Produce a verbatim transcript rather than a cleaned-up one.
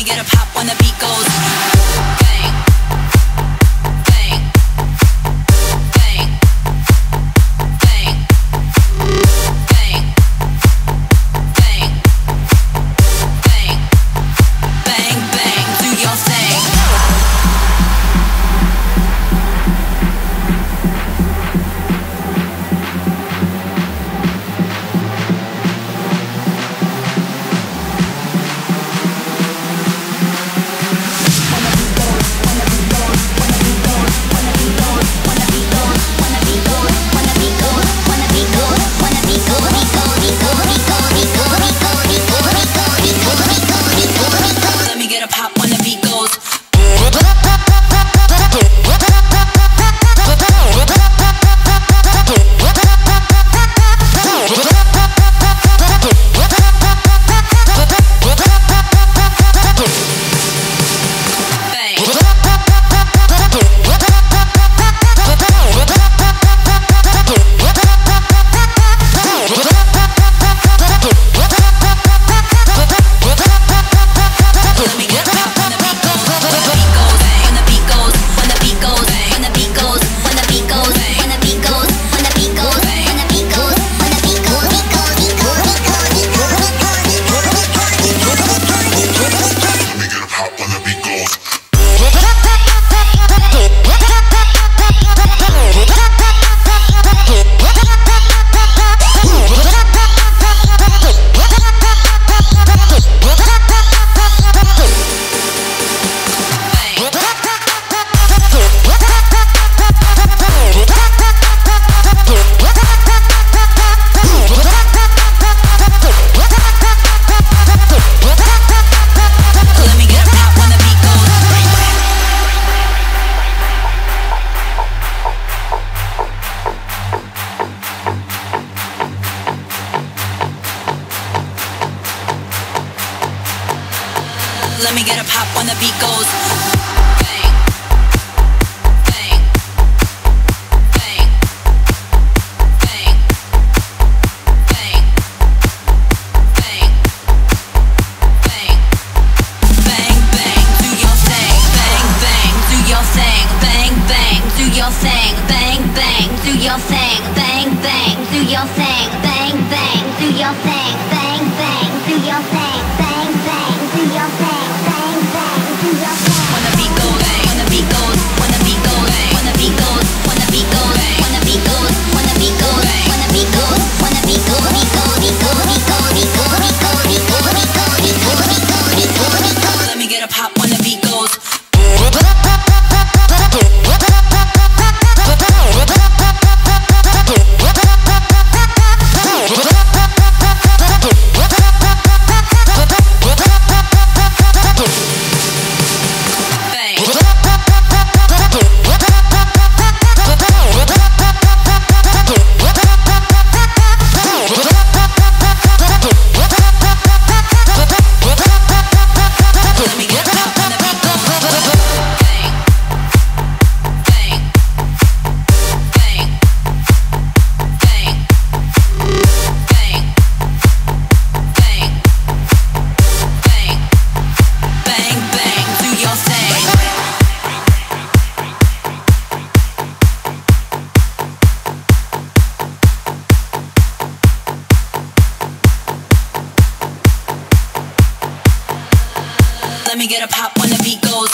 me get a pop when the beat goes bang, bang, bang, bang, bang, bang, bang, bang, bang, do your thing. Let me get a pop when the beat goes bang, bang, bang, bang, bang, bang, bang, bang, bang, do your thing, bang, bang, do your thing, bang, bang, do your thing, bang, bang, do your thing, bang, bang, do your thing, bang, bang, do your thing, bang, bang, do your thing, bang, bang, do your thing. When the beat goes, when the beat goes, when the beat goes, when the beat goes, when the beat goes, when the beat goes, when the beat goes, when the beat goes, when the beat goes, let me get a pop when the beat goes. Let me get a pop when the beat goes.